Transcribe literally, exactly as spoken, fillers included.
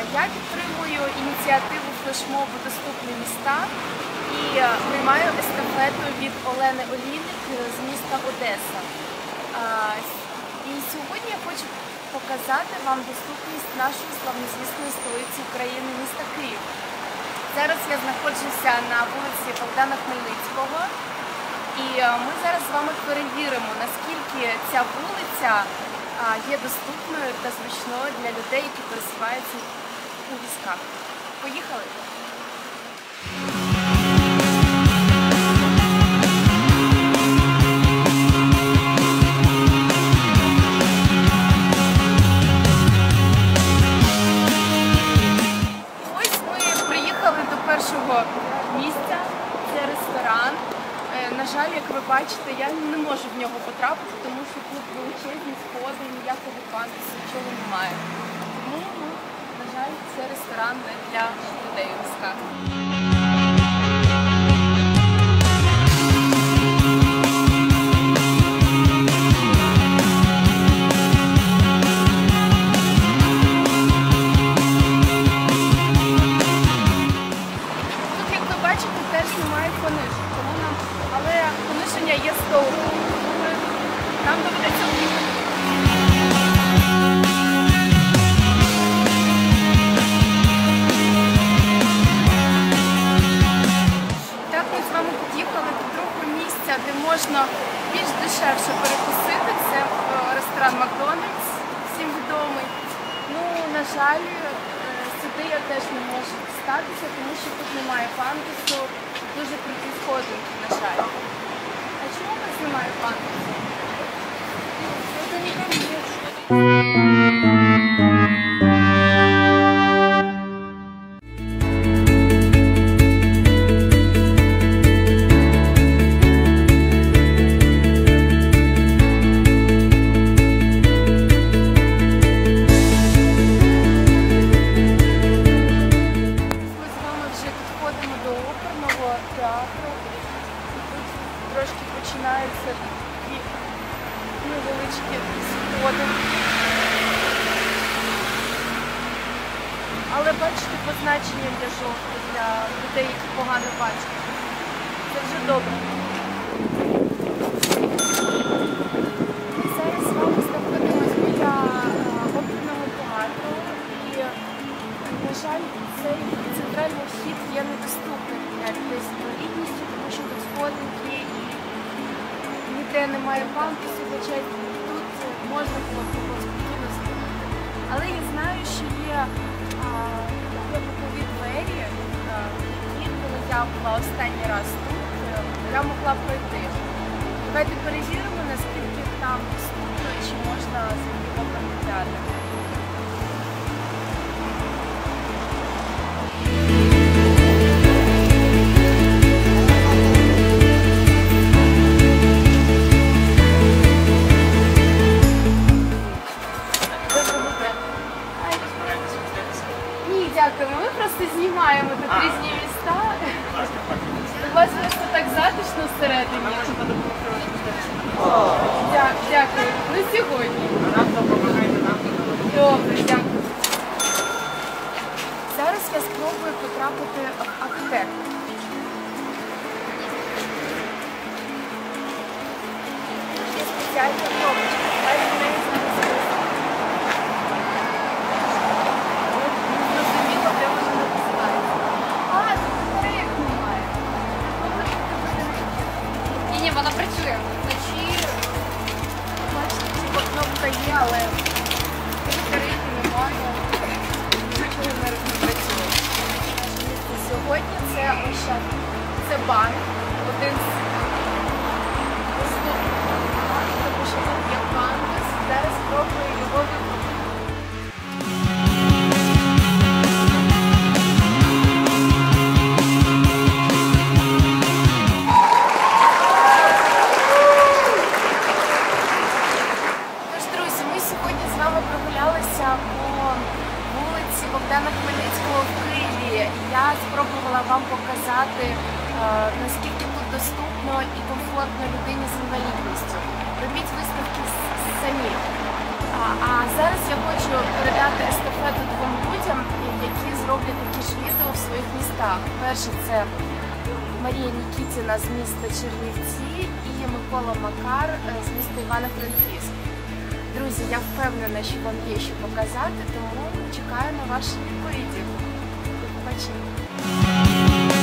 Я підтримую ініціативу флешмобу «Доступні міста» і приймаю естафету від Олени Олійник з міста Одеса. І сьогодні я хочу показати вам доступність нашої славнозвісної столиці України, міста Київ. Зараз я знаходжуся на вулиці Богдана Хмельницького, і ми зараз з вами перевіримо, наскільки ця вулиця є доступною та зручною для людей, які пересуваються у візках. Поїхали! Ось ми приїхали до першого місця, це ресторан. На жаль, як ви бачите, я не можу в нього потрапити, тому що тут величезні сходи, ніякого пандусу, нічого немає. Тому, ну, на жаль, це ресторан не для людей у візках. Тут, як ви бачите, теж немає понижень, тому нам, але пониження є стовпом, тому нам доведеться в'їхати. Так, ми з вами під'їхали до другого місця, де можна більш дешевше перекусити. Це ресторан Макдональдс, всім відомий. Ну, на жаль, сюди я теж не можу дістатися, тому що тут немає пандусу, дуже круті сходинки, на жаль. А чому у нас немає пандусу? Це не до оперного театру. Тут трошки починаються такі невеличкі сходи. Але бачите, позначення для жовтих, для людей, які погано бачать. Це вже добре. Ми зараз з вами знаходимося біля оперного театру. І, на жаль, цей центральний вхід є недоступним для людей з інвалідністю, тому що тут сходинки і ніде немає пандусу, хоча тут можна було б спокійно стояти. Але я знаю, що є, а, є бокові двері, які, коли я була останній раз тут, я могла пройти. Давайте перевіримо, наскільки там доступно і чи можна зайти в оперний театр. Дякуємо, ми просто знімаємо тут а. різні міста. У вас просто так затишно всередині. Дя дякую. Ну сьогодні. Добре, дякую. Зараз я спробую потрапити в аптеку. Є спеціальна кнопочка. Давайте в неї зараз. Ні, вона працює. Вночі, бачите, кнопка є, але тарифи немає, нічого не працює. Сьогодні це Ощад. Це банк, один з доступних банків, тому що тут є пандус. Зараз спробую його вибрати. Богдана Хмельницького в Києві. Я спробувала вам показати, наскільки тут доступно і комфортно людині з інвалідністю. Робіть висновки самі. А зараз я хочу передати естафету двом людям, своїх містах. Перше це Марія Нікітіна з міста Чернівці і Микола Макар е, з міста Івано-Франківськ. Друзі, я впевнена, що вам є що показати, тому чекаю на ваші відповіді. До побачення.